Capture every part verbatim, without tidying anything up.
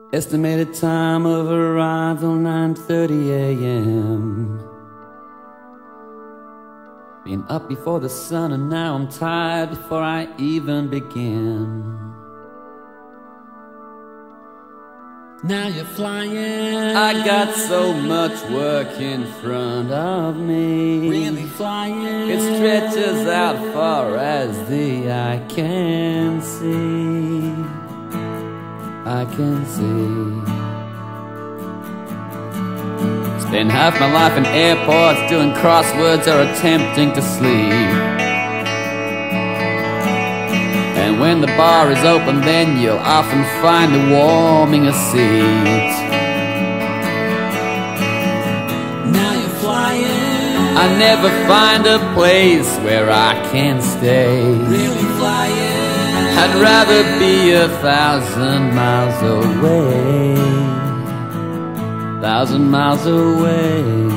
Estimated time of arrival nine thirty a m Been up before the sun and now I'm tired before I even begin. Now you're flying. I got so much work in front of me. Really flying. It stretches out far as the eye can see. I can see. Spend half my life in airports doing crosswords or attempting to sleep. And when the bar is open, then you'll often find me warming a seat. Now you're flying. I never find a place where I can stay. Really flying. I'd rather be a thousand miles away. Thousand miles away.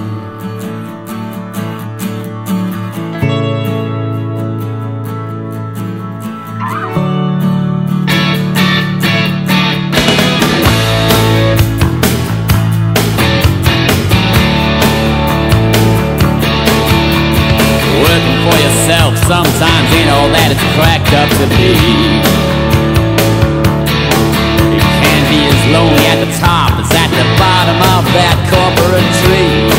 Sometimes ain't all that it's cracked up to be. It can be as lonely at the top as at the bottom of that corporate tree.